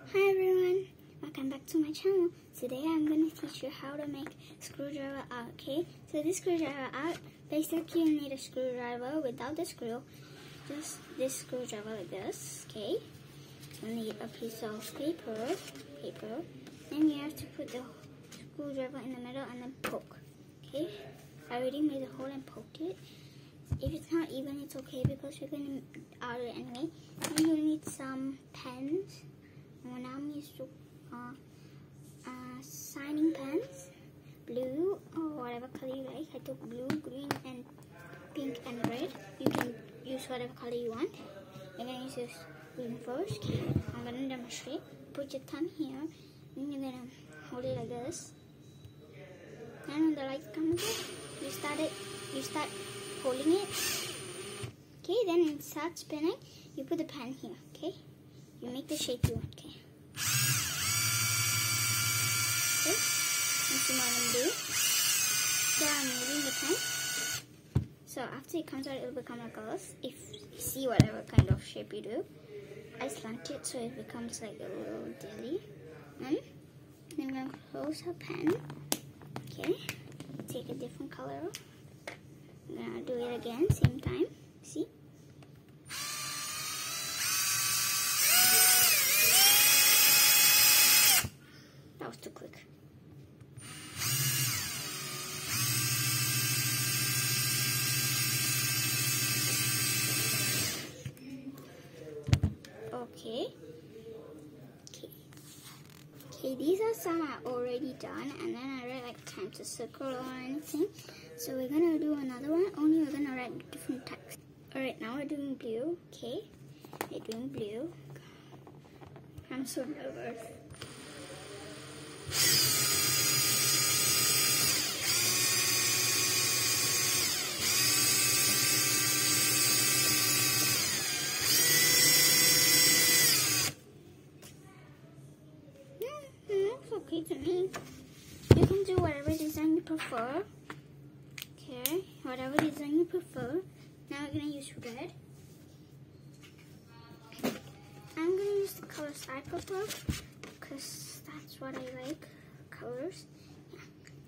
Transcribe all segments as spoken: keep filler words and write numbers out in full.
Hi everyone, welcome back to my channel. Today I'm going to teach you how to make screwdriver out, okay? So this screwdriver out, basically you need a screwdriver without the screw. Just this screwdriver like this, okay? You need a piece of paper, paper. Then you have to put the screwdriver in the middle and then poke, okay? I already made a hole and poked it. If it's not even, it's okay because we're going to out it anyway. Then you need some pens. And now I'm used to uh, uh, signing pens, blue or whatever color you like. I took blue, green, and pink and red. You can use whatever color you want. You're gonna use this green first. Okay. I'm gonna demonstrate. Put your thumb here, and you're gonna hold it like this. And when the light comes up, you start it. You start holding it. Okay. Then it starts spinning. You put the pen here. Okay. You make the shape you want, okay? Okay, and some more blue. So I'm moving the pen. So after it comes out, it will become like this. If you see whatever kind of shape you do, I slant it so it becomes like a little dilly. And then I'm going to close her pen. Okay, take a different color. I'm going to do it again, same time. See? Was too quick. Okay. Okay. Okay, these are some I already done, and then I read like time to circle or anything. So we're gonna do another one, only we're gonna write different text. Alright, now we're doing blue. Okay. We're doing blue. I'm so nervous. Okay to me. You can do whatever design you prefer. Okay, whatever design you prefer. Now we're gonna use red. I'm gonna use the colors I prefer because that's what I like. Colors. Yeah.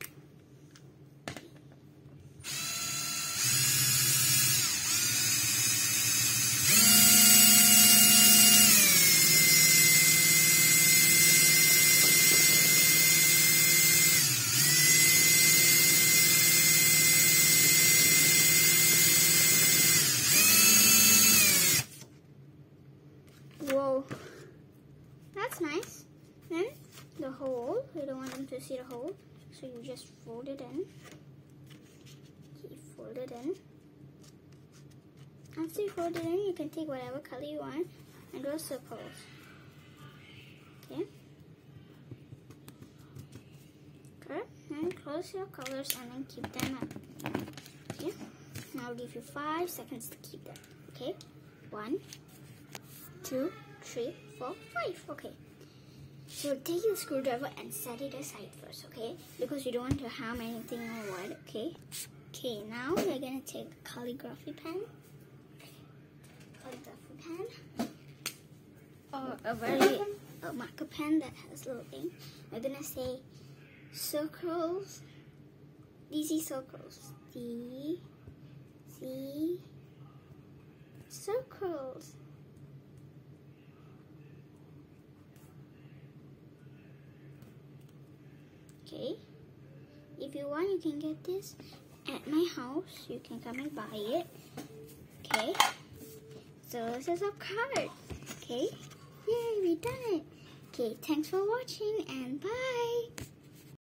Whoa, that's nice. Then the hole, you don't want them to see the hole, so you just fold it in. Okay, fold it in. After you fold it in, you can take whatever color you want and draw circles. Okay. Okay, and close your colors and then keep them up. Okay, now I'll give you five seconds to keep them. Okay, one, two, three, four, five. Okay. So take your screwdriver and set it aside first, okay? Because you don't want to harm anything or what, okay? Okay, now we're gonna take a calligraphy pen. Calligraphy pen. Or a very a marker pen that has a little ink. We're gonna say circles. Easy circles. D C circles. Okay, if you want, you can get this at my house. You can come and buy it. Okay, so this is a card. Okay, yay, we done it. Okay, thanks for watching and bye.